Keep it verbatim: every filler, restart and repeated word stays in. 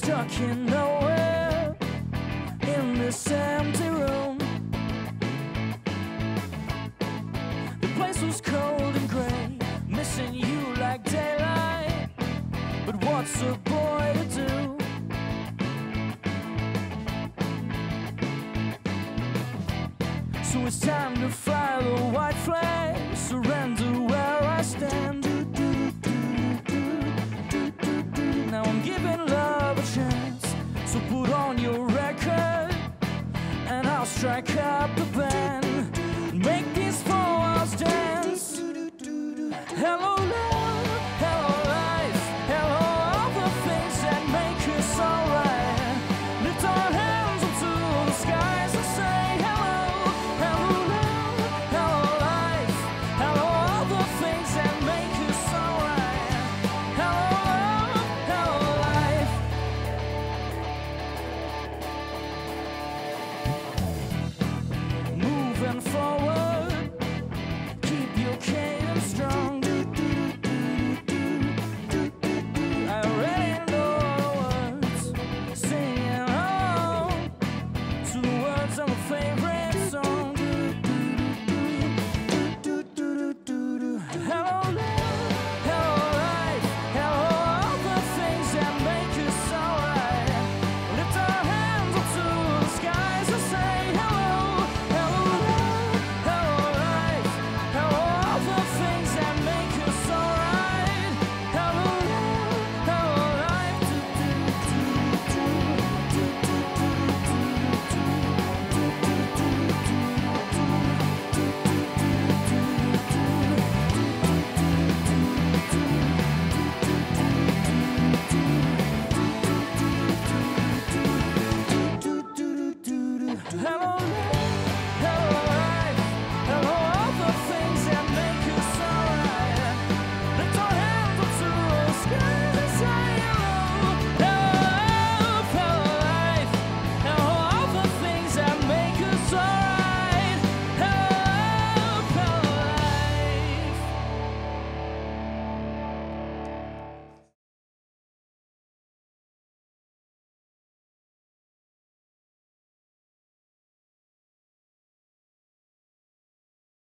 stuck in nowhere in this empty room. The place was cold and grey, missing you like daylight. But what's a boy to do? So it's time to fly the white flag, surrender where I stand. Now I'm giving love a chance, so put on your record and I'll strike up the band, make these four walls dance. Hello.